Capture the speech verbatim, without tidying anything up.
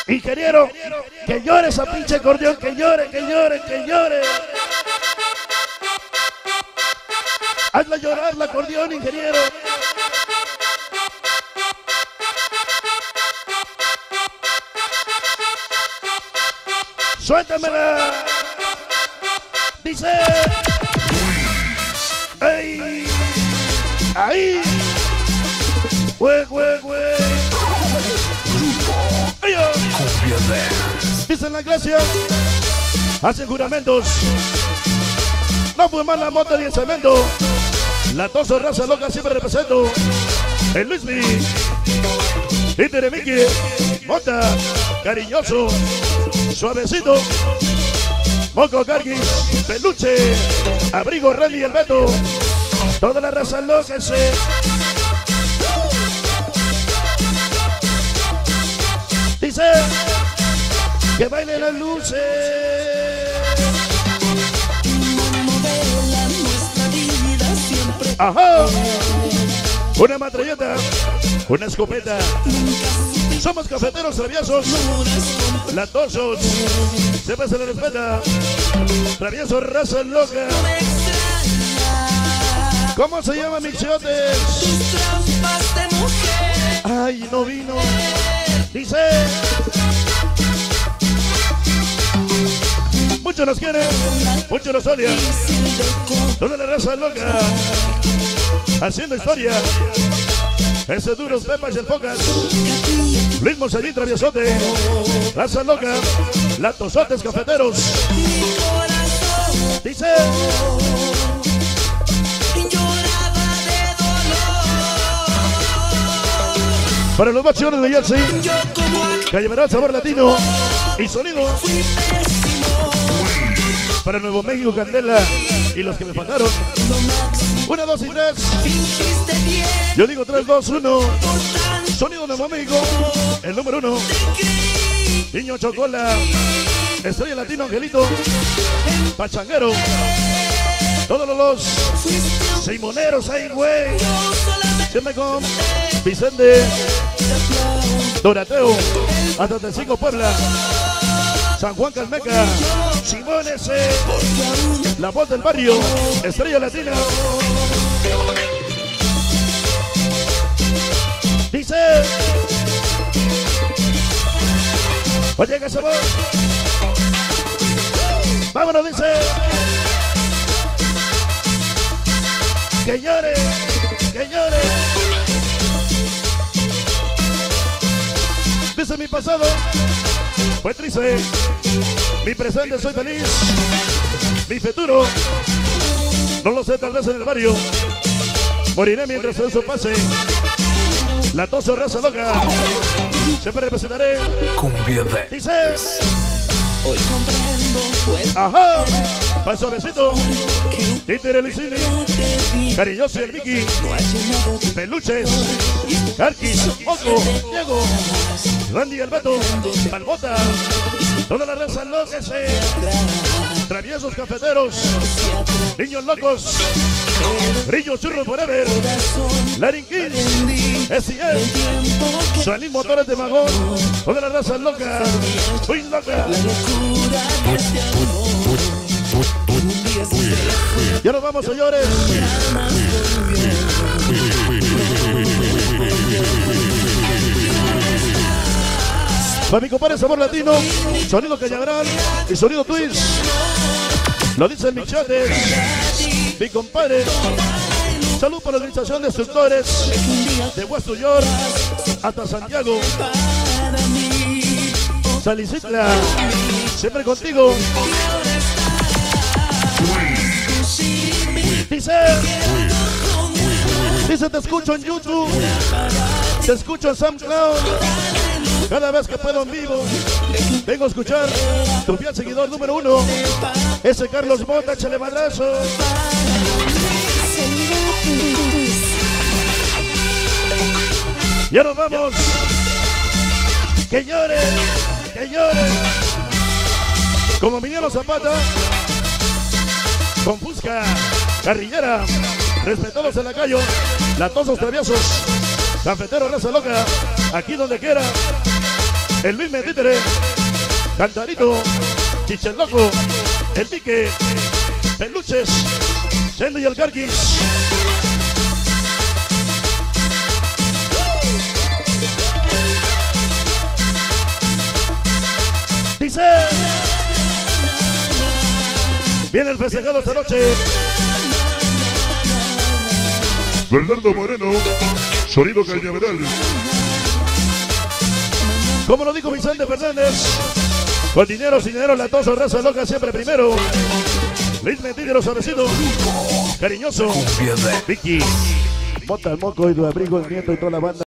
Ingeniero, que llore esa pinche acordeón, que llore, que llore, que llore. Hazla llorar la acordeón, ingeniero. Suéltamela. Dice. ¡Ay! ¡Ahí! ¡Güey, güey, güey! Dicen la iglesia, hacen juramentos. No fue más la mota ni el cemento. La tosa raza loca siempre represento. El Luismi, Inter Mickey, mota, cariñoso, suavecito, moco carguis, peluche, abrigo Randy y el Beto. Toda la raza loca se. Dice que bailen las luces. Ajá. Una matralleta, una escopeta. Somos cafeteros traviesos, latosos, siempre se les respeta. Traviesos, raza loca. ¿Cómo se llama, mis chiotes? Ay, no vino. Dice. Muchos nos quieren, muchos nos odian. Toda la raza loca, haciendo historia. Ese duros Pepas y el Focas. Luis Monserrat traviesote. Raza loca, latosotes cafeteros. Dice. Para los bachiones de Yeltsin, que llevará el sabor latino y sonido. Para Nuevo México, Candela y los que me faltaron. Una, dos y tres. Yo digo tres, dos, uno. Sonido Nuevo México, el número uno. Niño Chocola, Estrella Latino, Angelito, Pachanguero. Todos los Simoneros ahí, güey. Siempre con Vicente, Dorateo, Atlantecico, Puebla, San Juan Calmeca, Simón ese, La Voz del Barrio, Estrella Latina. Dice, oye que se va. Vámonos, dice. Que llore, que llore. Dice mi pasado fue triste, mi presente soy feliz, mi futuro no lo sé, tal vez en el barrio moriré mientras eso pase. La tosa raza loca siempre representaré. Dice hoy comprendo. Ajá, pa' suavecito, Títere Licini, cariñoso y el Mickey, peluches, Carquis, Moco, Diego, Randy y el Beto, Palmota, toda la raza loca se. Traviesos cafeteros, niños locos, Brillo Churro Forever, Larin King, S I E, Suanín Motores de Magón, toda la raza loca, muy loca. Ya nos vamos, señores. Para mi compadre Sabor Latino, sonido Cañaveral y sonido Twist. Lo dice el Michotes, mi compadre. Salud para la organización de instructores de West New York hasta Santiago. Salicitla, siempre contigo. Dice, dice te escucho en YouTube, te escucho en SoundCloud. Cada vez que puedo en vivo, vengo a escuchar tu fiel seguidor número uno, ese Carlos Mota, échale madrazo. Ya nos vamos. Que llore, que llore. Como Emiliano Zapata, con Fusca, Carrillera, respetados en la calle, latosos traviesos, cafeteros raza loca, aquí donde quiera. el Luis Títere, Cantarito, Chicheloco, el Pique, Peluches, Shelly y el Carquis. Dice, viene el festejado esta noche. Bernardo Moreno, sonido Cañaveral. Como lo dijo Vicente Fernández, con dinero, sin dinero, la tosa raza loca siempre primero. Luis Títere, suavecito, cariñoso, Vicky, Mota el Moco y tu abrigo, el nieto y toda la banda.